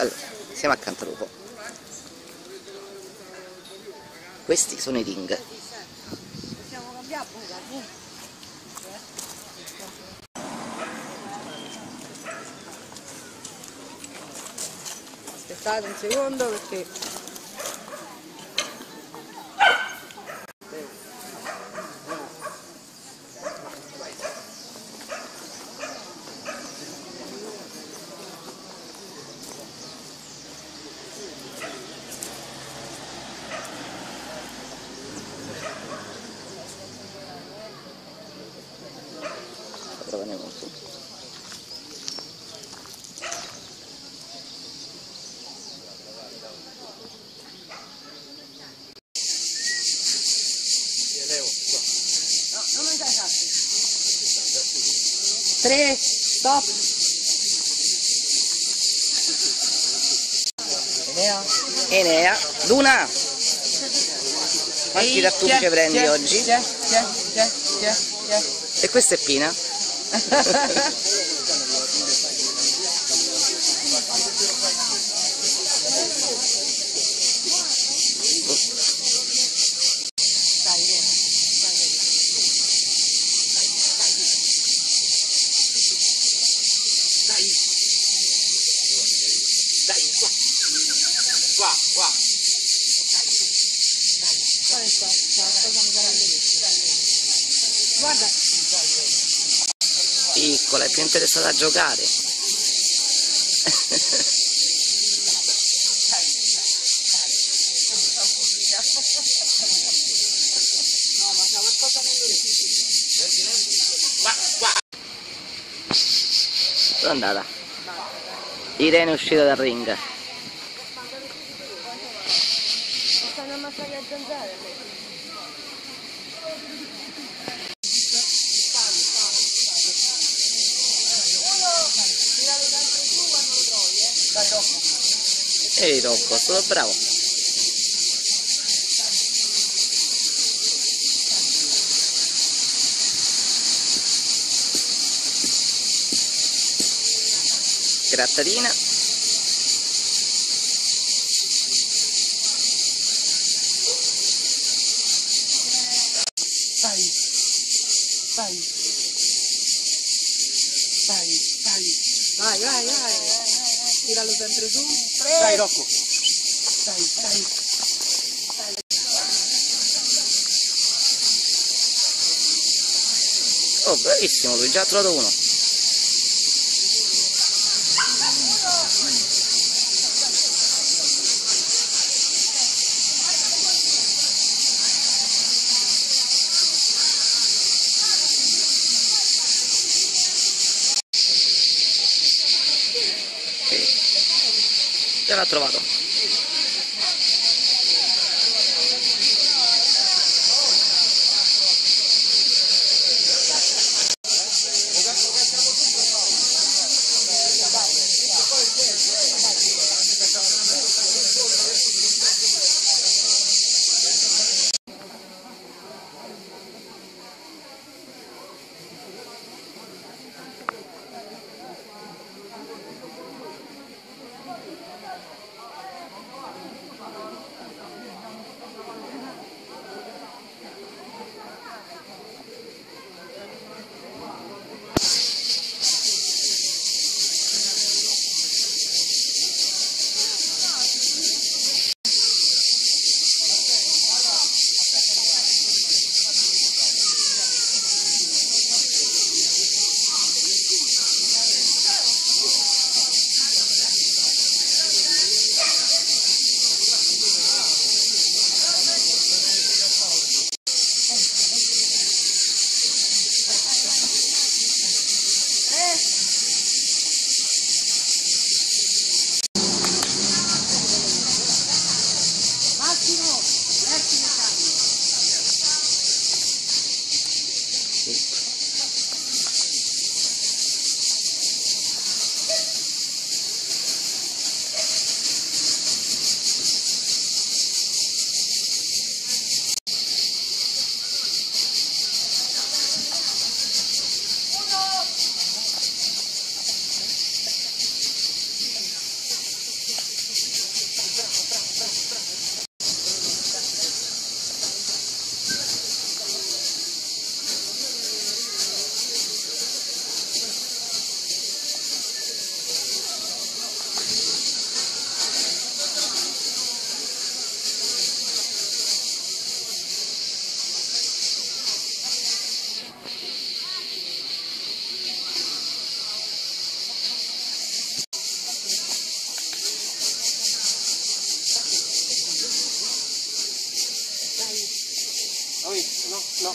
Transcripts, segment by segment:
Allora, siamo a Cantalupo. Questi sono i ring. Possiamo cambiare pure. Aspettate un secondo perché Proviamo su. non mi dai tanto. 3, stop. Enea, Luna! Quanti tartufi ci prendi oggi? E questa è Pina? Qua. Guarda. Piccola, è più interessata a giocare. No, ma c'è qualcosa nell'orecchio. Qua. Dove è andata? Irene è uscita dal ring. Stanno ammazzando le zanzare. Ehi Rocco, è stato bravo. Grattatina. Vai. Tiralo sempre su. Dai Rocco. Dai. Oh, bravissimo, lui già ha trovato uno. Già l'ha trovato. No.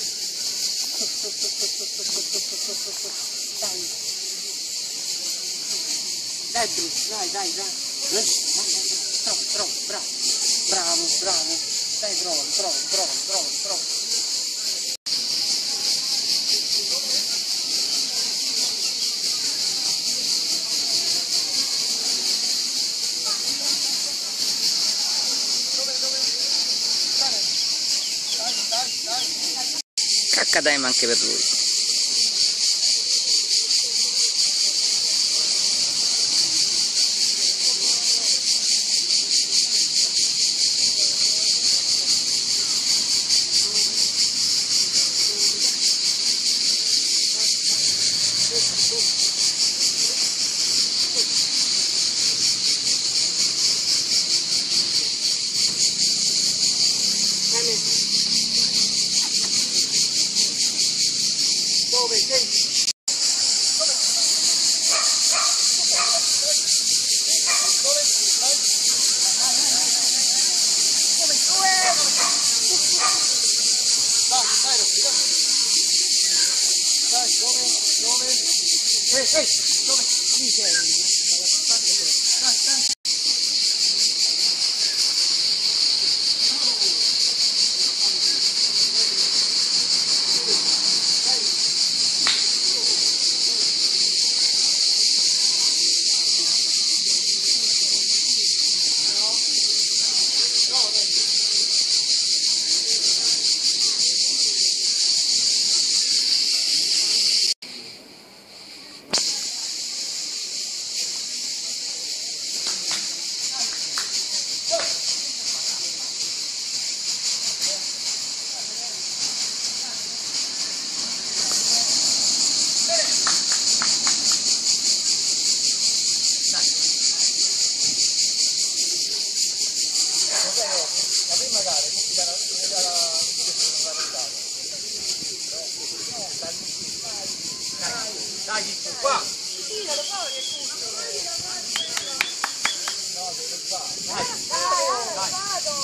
Dai Bruce, dai. Bravo. Bravo. Dai, trovalo. Cacca time anche per lui. Dove sei? Dove? Dove? Lì sei. Dai. La prima gara, dai, qua! Tiralo fuori e tutto! No, dove fa? Dai!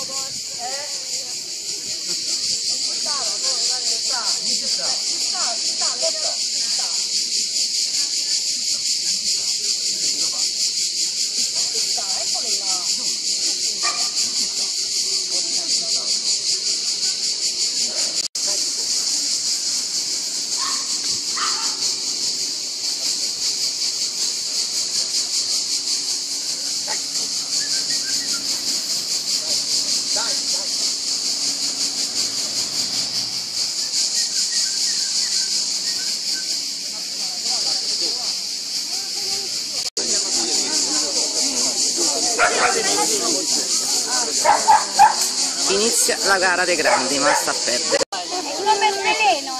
Inizia la gara dei grandi, ma sta a perdere. Uno per veleno,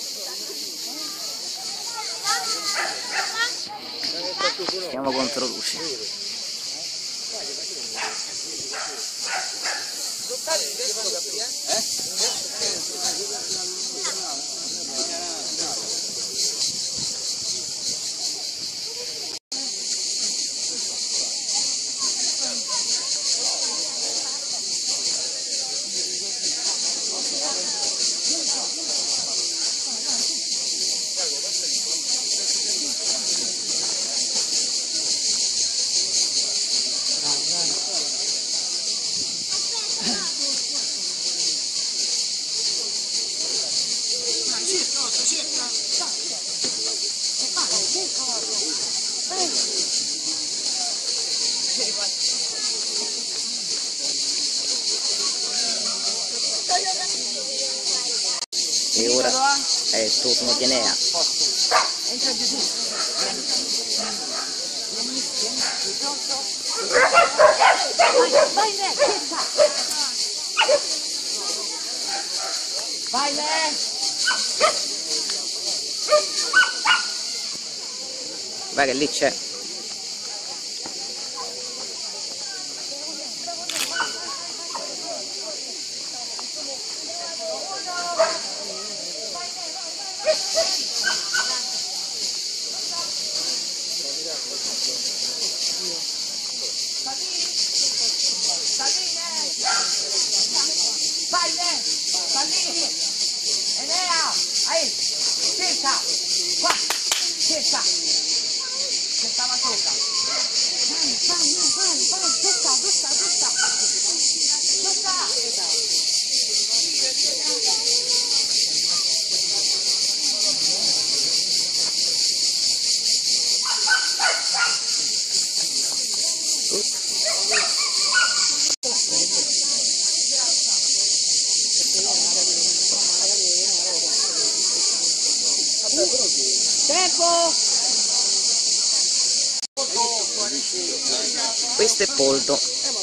Siamo contro luce. E ora è il turno di Enea. Entra Gesù. Vai lei, vai lei. Vai che lì c'è. Vai lei, Ahí, cerca, qua, cerca, che stava sopra. Vai, dove sta? Tempo! Questo è poldo.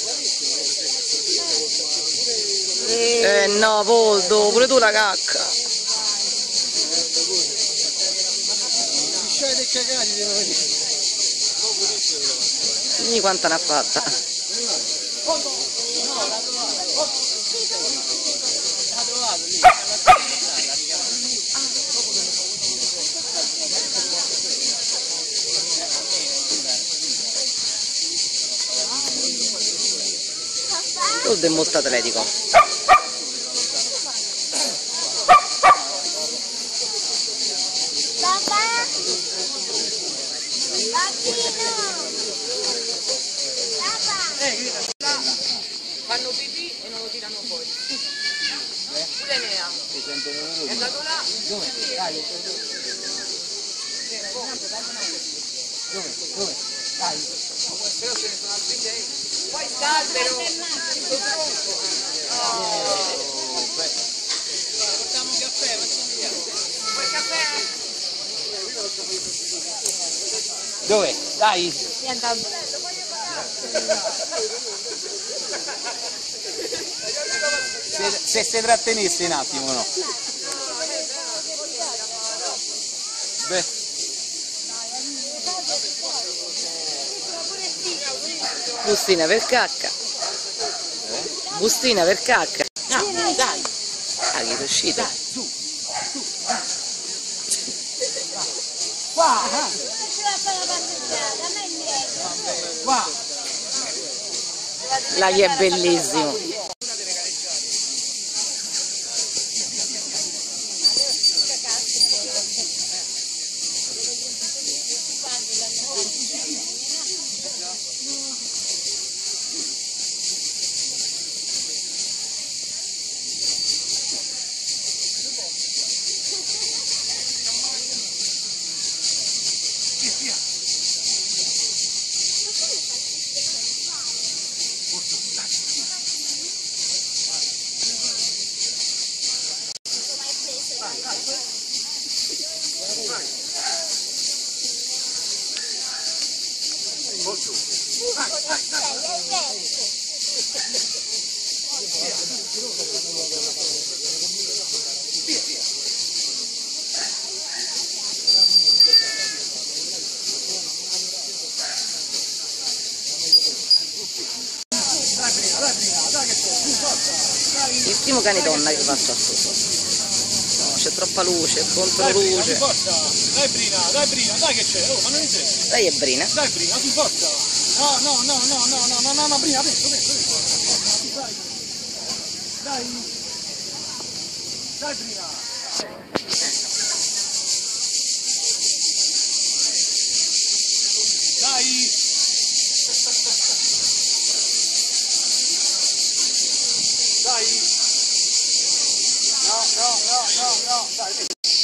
No, poldo, pure tu la cacca. Scende cagati devono venire. Dimmi quanta ne ha fatta. Ha trovato lì. Poldo è molto atletico. Papà! Bambino! Papà! Fanno pipì e non lo tirano fuori. Pure Nea. È andato là. Dove? Dai. Dove? Dai. Però ce ne sono altri 6. Poi st'albero. Portiamo un caffè, Vuoi il caffè? Dove? Dai. Se si trattenesse un attimo, no? Beh. Bustina per cacca. Bustina per cacca. No, dai. Ah, che è uscito? Su. Qua. Ci va a fare la passeggiata, a me indietro. Qua. Là che è bellissimo. Il primo cane donna che passa sotto. No, c'è troppa luce, contro luce. Dai Brina, dai che c'è, oh, ma non interessa. Lei è Brina. Dai Brina, su forza. No, Brina, presto. Dai Brina. Dai. Dai. No, dai.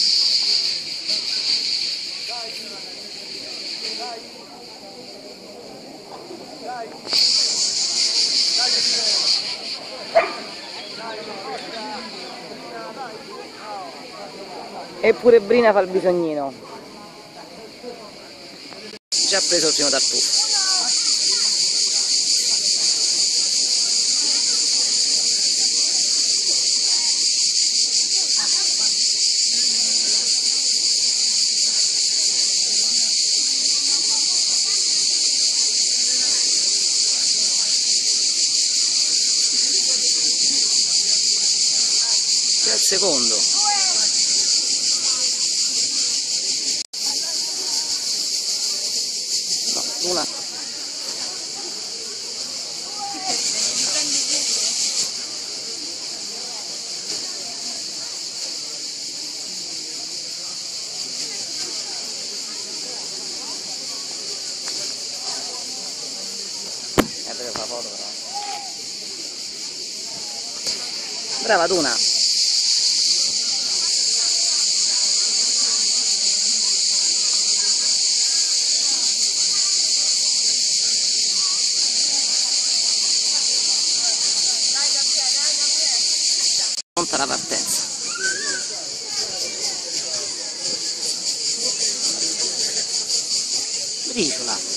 Eppure Brina fa il bisognino. Già preso il primo tartufo. C'è il secondo. Una. Brava Duna. Pronta la partenza. Briciola.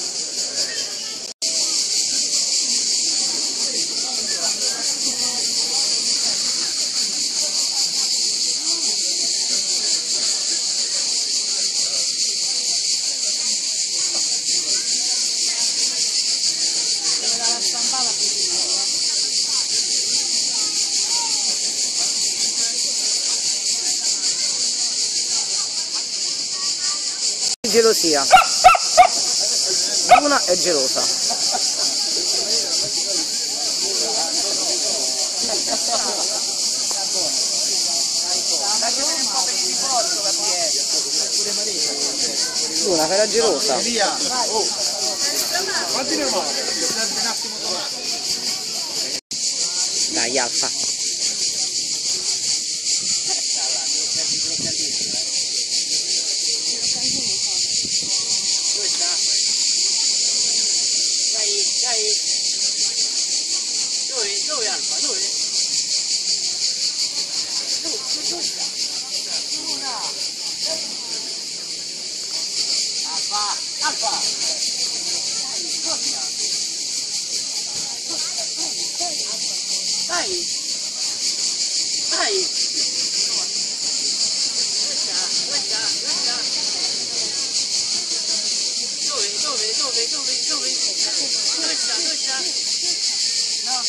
Gelosia. Una è gelosa. Una fai la gelosa. Dai, Alfa. Dove Alfa? Dove? Alfa! Dai! Dove sta? No.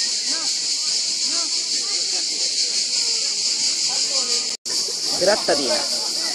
Grattatina.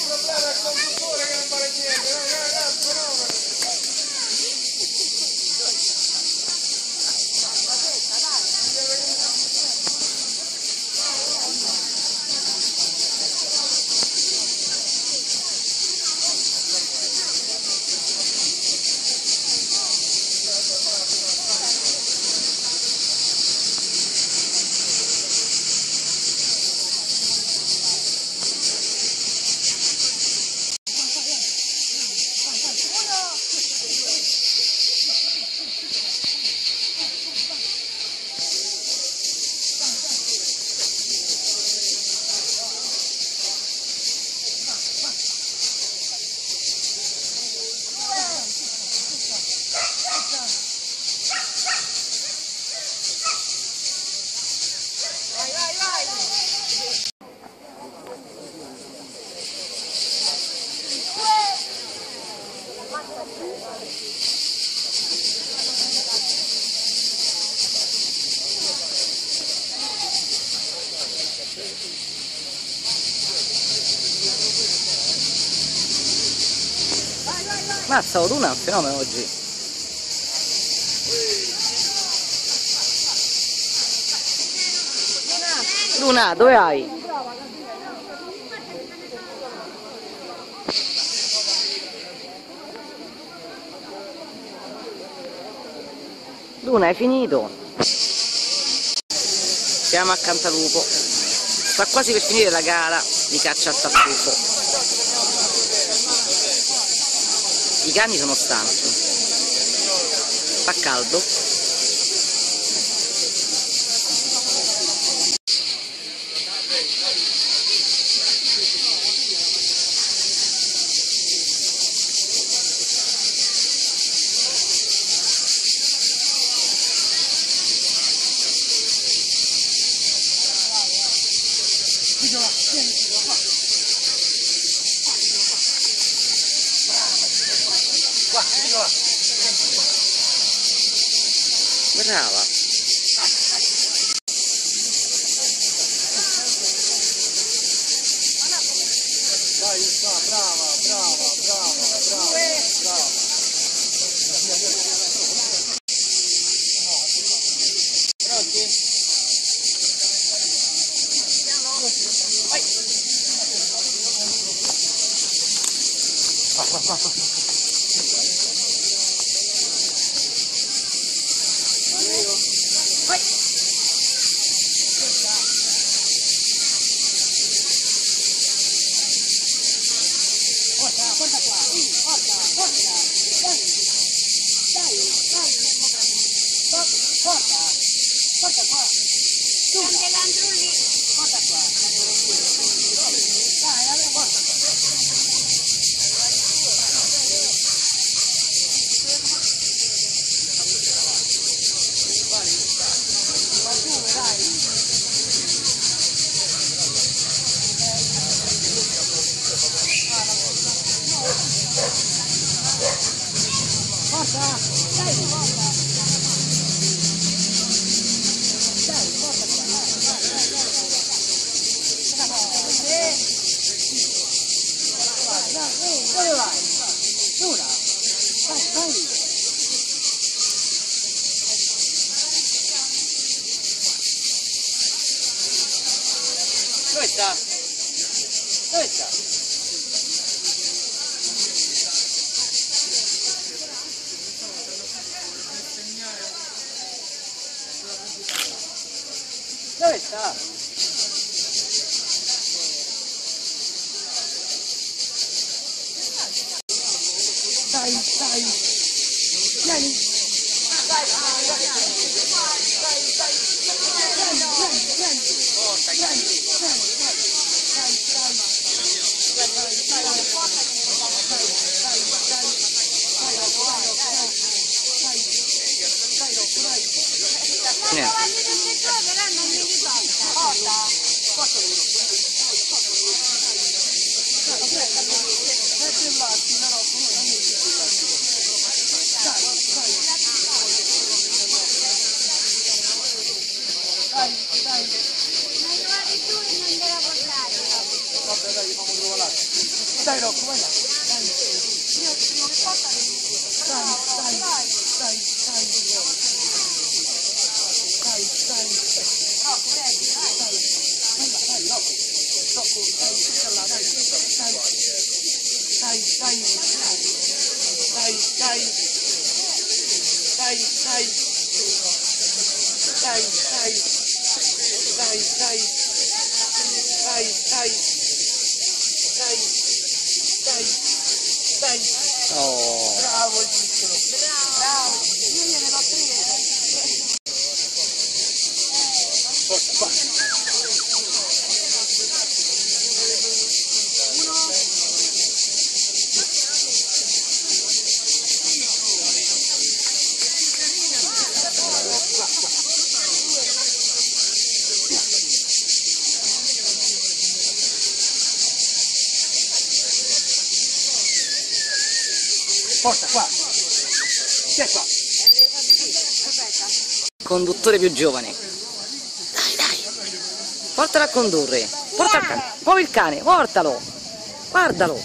Mazza, Luna è un fenomeno oggi. Luna, dove vai? Luna, hai finito? Siamo a Cantalupo. Sta quasi per finire la gara di caccia al tartufo. I cani sono stanchi. Fa caldo. Brava. Vai, brava. Vai. Dove sta? Dove sta? Dove sta? Dai, vieni. Niente. Guardi tutte e due, però non mi ricorda. Ma li guardi tu e non te la portare. Vabbè, dai, fammi trovare là. Dai, Rocco, vai là. Dai. Io ti dico che porta. Dai. Rocco, prendi, dai. Vai là, dai, Rocco. Rocco, dai, sta là, dai. Dai. Oh. Bravo il piccolo. Bravo. Io gliene do 3. Forza, qua. Forza, qua. Chi è qua? Conduttore più giovane. Dai. Portalo a condurre. Porta il cane. Muovi il cane, portalo. Guardalo.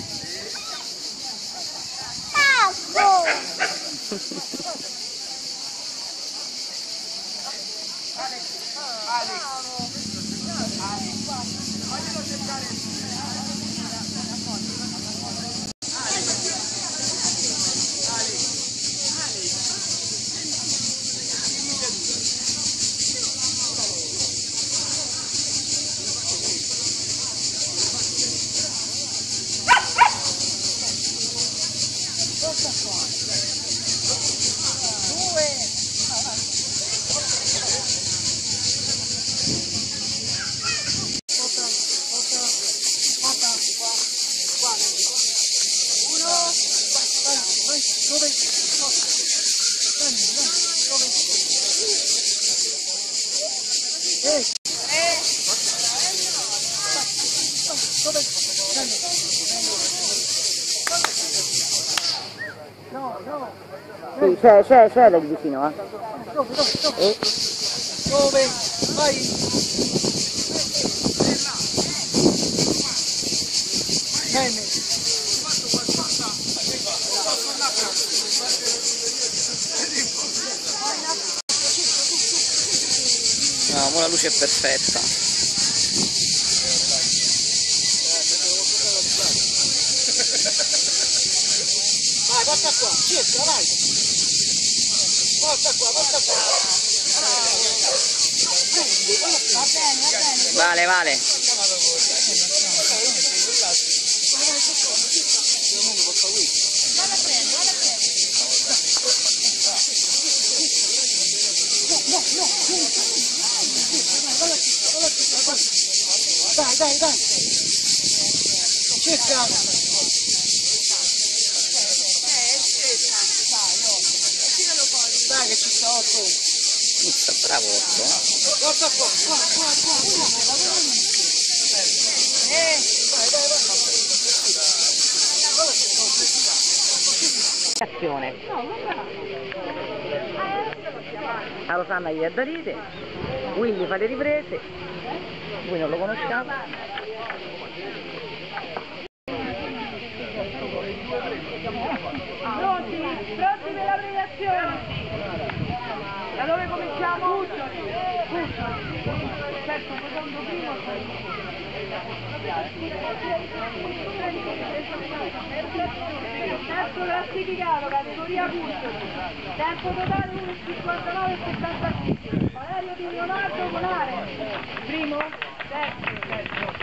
Sì, c'è lì vicino, eh. Dove? Vai! Bene! No, ma la luce è perfetta. Vai, porta qua, cerca, vai! Porta qua! Va bene. Vale. Dai! Cerca! Dai che ci sta 8! Bravo 8. Guarda qua! Vai! Azione. A Rosanna gli è da ride, Willy fa le riprese, voi non lo conosciamo. Pronti? Pronti per la premiazione? Da dove cominciamo? Certo, secondo primo. Terzo classificato, categoria Cuccioli. Tempo totale 1:59,75. Valerio Di Leonardo Bonare. Primo, terzo.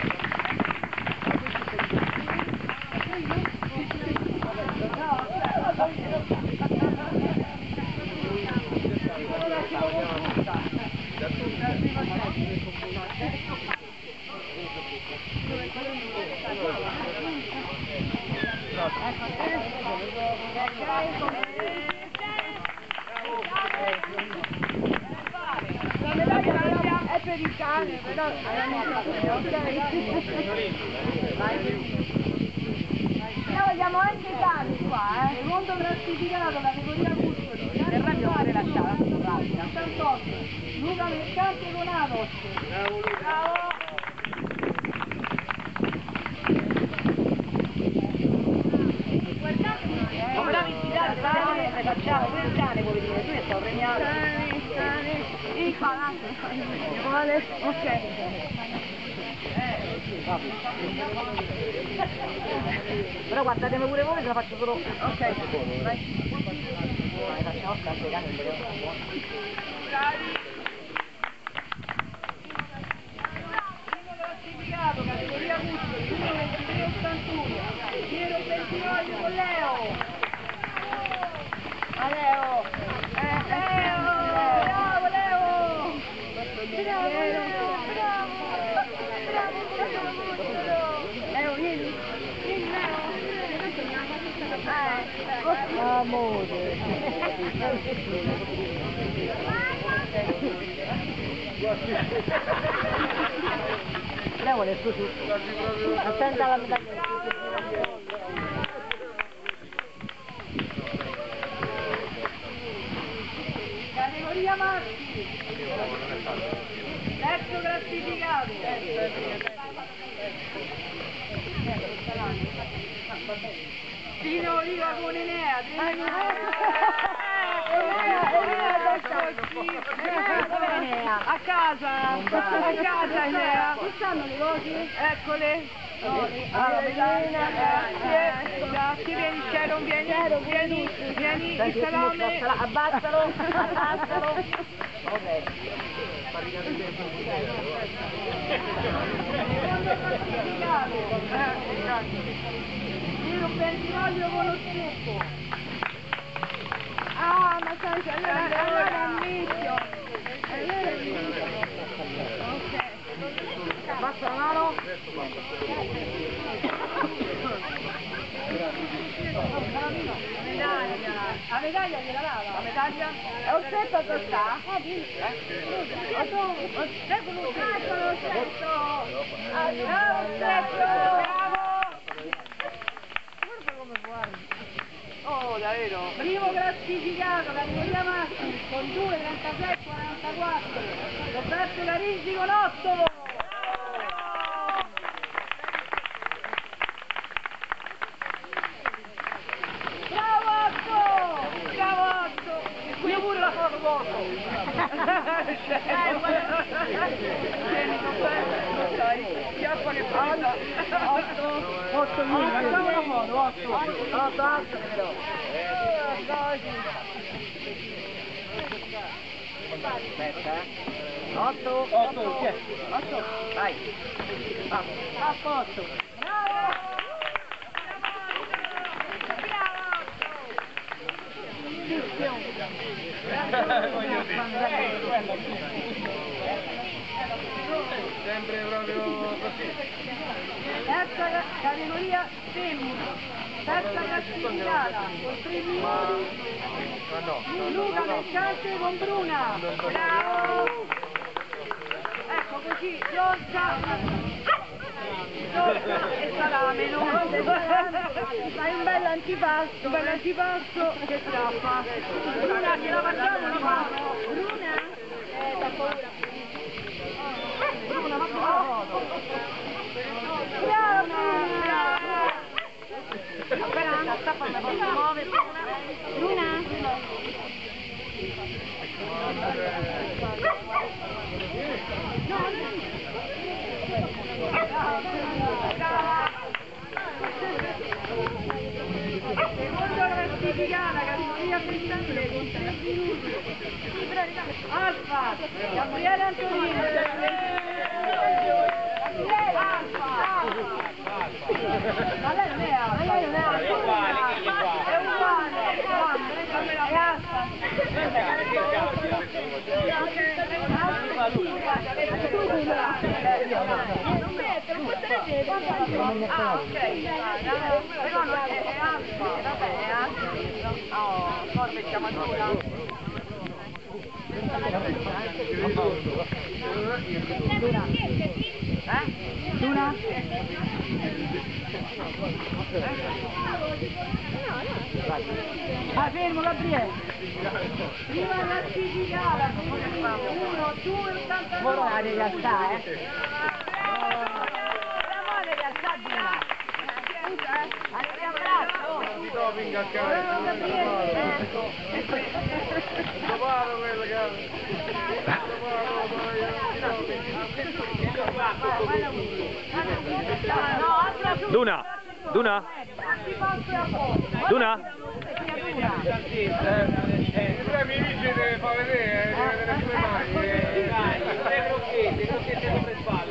La medaglia è per il cane, però noi vogliamo anche i cani qua, secondo classificato categoria Cuccioli, del radio fare la sciala, Luca Mercante con Atos. Bravo! Come la visitare, facciamo quel cane, vuole dire, tu sei premiato. Cane, il palazzo. Vale, ok. Però guardatemi pure voi, se la faccio solo. Ok, vai. Facciamo tante cani, bravi. Primo classificato, categoria Cuccioli, 1:23,81. Piero Bentivoglio con Leo. A Leo. Leo. Bravo Leo. Leo, vieni. Vieni Leo. Amore. Leo vuole il suo tutto. Attenta la medaglia. Categoria maschi. Terzo classificato. Pino Oliva con Enea. A casa Enea. Che stanno le cose? Eccole. Grazie, vieni Sharon, vieni, il salame. Abbassalo. Ok. Secondo classificato. Piero Bentivoglio con lo stucco. Ah, ma sai che allora è inizio. Ok. Basta la mano. Medaglia. La medaglia gliela dava? La medaglia? È un setto che sta? Eccolo un setto. Bravo. Guarda come guarda. Oh, davvero? Primo classificato, categoria maschi, con 2,36,44. Roberto Carinzi con 8. Bravo 8. Io pure la foto poco. Chiappa che passa. 8 una foto, 8 aspetta, 8, vai, 8. Sempre proprio così. Terza categoria femmina, terza classificata, con 3 minuti. Luca Mercante con Bruna. Bravo! Ecco così, Giorgia. e salame, no? Fai un bel antipasto che strappa. Bruna, che la mangiamo di mano? Bruna? Da paura. Bruna, ma foto. Brava, brava. Aspetta, sta facendo, si muove, Bruna? Seconda classificata, categoria femminile con 3 minuti. Alfa, Gabriele Antonini. Alfa. Ma lei non è Alfa. È uguale. È Alfa. Non metto, non posso leggere. Ah, ok. Però non è Alfa. Vabbè, è Alfa. Oh, poi mettiamo a Duna. Duna? Ah, fermo Gabriele! Prima classificata, 1, 2, 89. Ora la devi alzare, la devi alzare Duna. La devi abbracciare, Bravo Gabriele, ecco. Duna, Duna, Duna. Mi dice deve far vedere, deve vedere sulle mani. Tre crocchette con le spalle.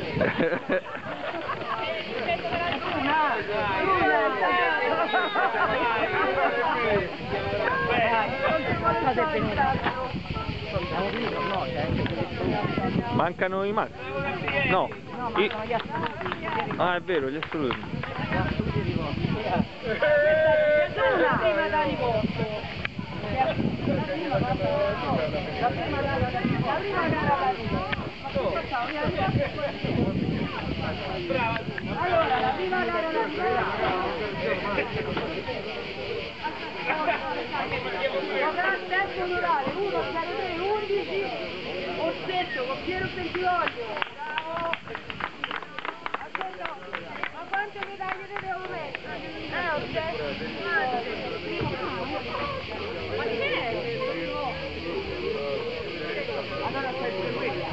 Mancano i mazzi? No. Ah, è vero, gli assoluti. La prima da riposto. La prima gara da allora, la prima gara da tempo onorale 1-0-3-11 Orsetto con Piero Pentivoglio. Bravo. Aspetta, ma quante medaglie ne devo mettere? Orsetto. Ma che è? Allora sempre quella.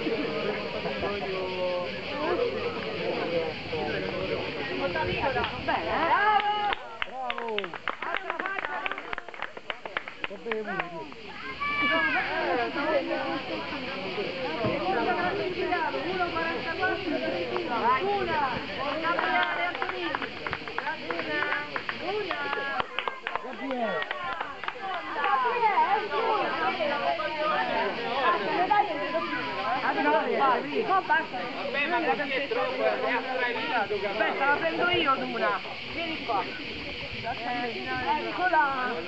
Bene, bravo! Bravo! Altra faccia! Va bene, Seconda classificato, 1,44, una, Gabriele Antonini. Una. Gabriele! Aspetta, la prendo io Duna. Vieni qua. Eccola.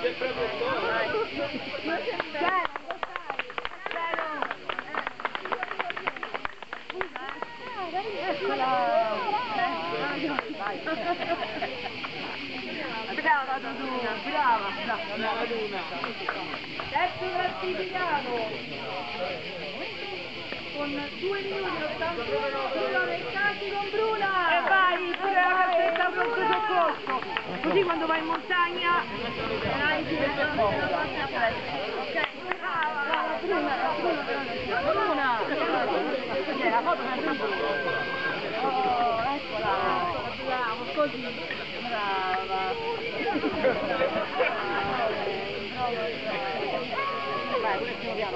Eccola. Brava Duna, brava. Brava Duna. Terzo classificato. Con 2 minuti 81 Bruno Mercati con Bruna e vai pure la cassetta pronto soccorso, così quando vai in montagna hai ok, brava Bruna la foto oh eccola bravo così brava vai un attimo piano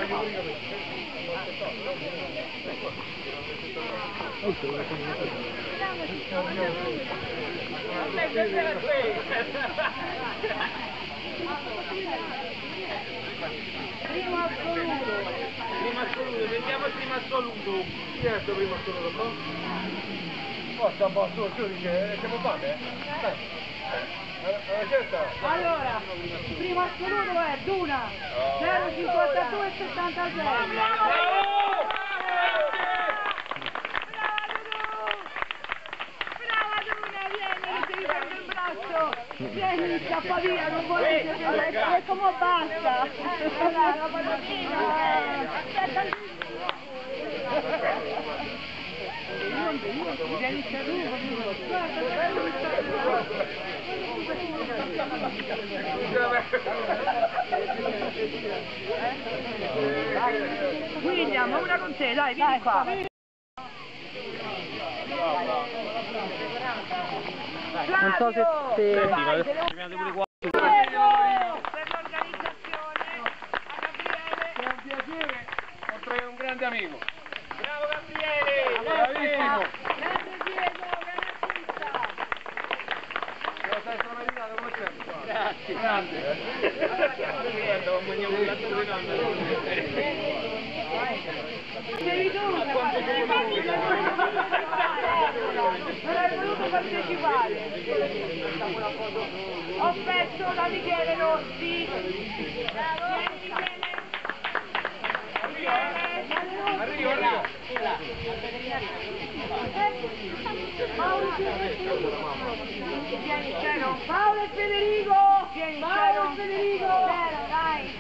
primo assoluto, vediamo il primo assoluto. Chi è questo primo assoluto, no? Forza, boss, tu dice, siamo fame? Dai. Certo. Allora, il primo assoluto è Duna 0,52,76. Vieni, scappa via, non vuole dire come basta. La patatina. Vieni William, una con te, dai, vieni qua. Non so se... Per l'organizzazione, a Gabriele. È un piacere, oltre un grande amico. Bravo Gabriele. Bravissimo. Grande Diego, grande Lo stai strameritato come sempre. Grazie. Grande. Sei tu, non hai voluto partecipare. Ho perso da Michele Rossi. Arrivo. Vieni Cero. Paolo e Federico. Vieni Cero. Federico. Dai.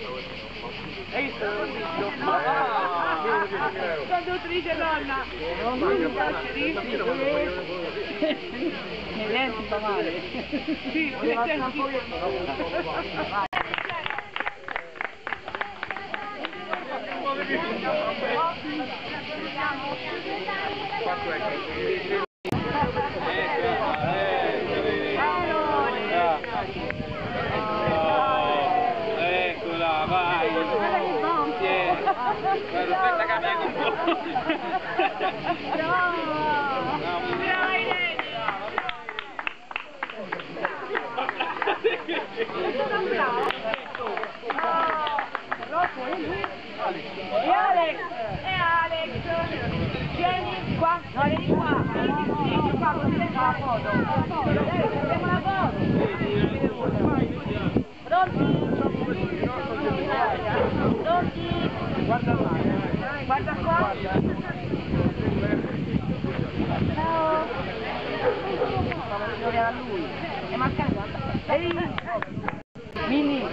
Conduttrice donna. Non carceri. E lei si fa male. Sì, eccola, vai! Aspetta che mi E Alex, vieni qua, no, vieni qua, vieni qua, così vediamo la foto. Vediamo la foto. Pronti? Guarda qua. Guarda qua. Ciao. A lui. E manca. Ehi. Mini.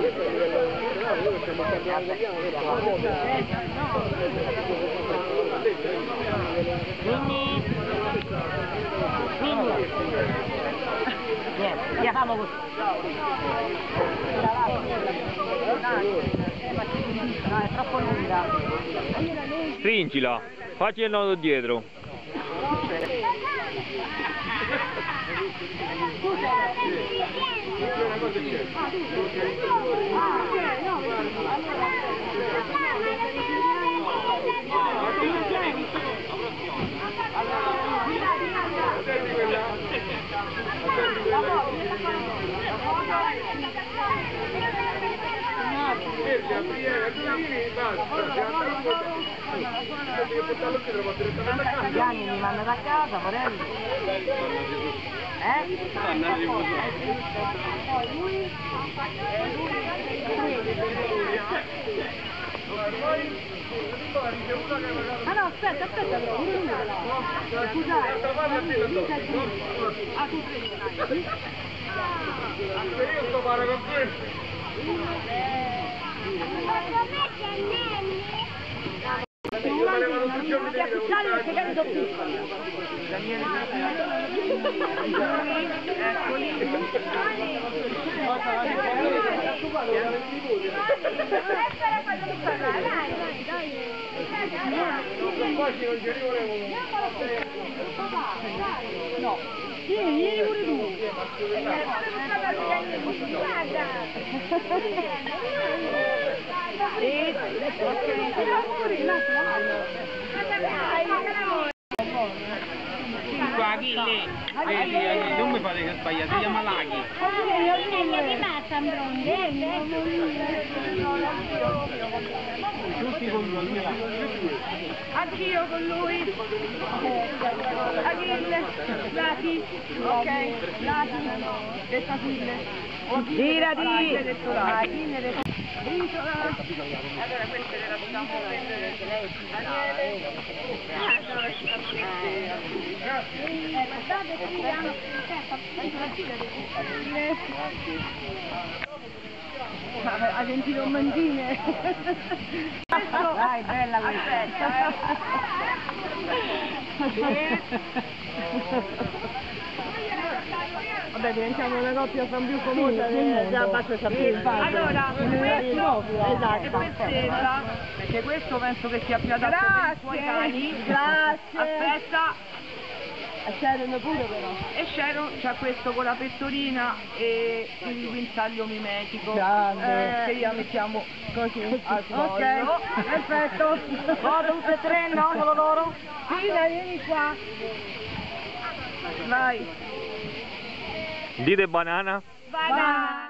Niente, chiamiamo così. No, è troppo lunga. Stringila, facci il nodo dietro. Gianni mi manda da casa, Morelli. Ah no, aspetta, scusate. Ah, tu prendi. Io sto fare con questo. Non ti affidare perché cade dopo. No. Vieni pure tu. Qua Achille, vedi, non mi fate che sbagliate, si chiama Laghi. Tutti con lui. Anch'io con lui. Achille, Lati, ok, Lati, detta Achille. Girati! Achille, Allora queste le lasciamo prendere che lei Daniele. Guardate qui, hanno Ha sentito un mangime? Dai, bella questa. Vabbè, diventiamo una coppia fra più famosa già basta sapere. Allora, questo è quest'ella, perché questo penso che sia più adatto per i suoi cani. Grazie. Aspetta. Sharon pure però. E Sharon c'ha questo con la pettorina e il guinzaglio mimetico. Che gliela mettiamo così al collo. Ok, perfetto. Vado tutte e tre, no? Solo loro? Sì, dai, vieni qua. Vai. Dite banana. Banana.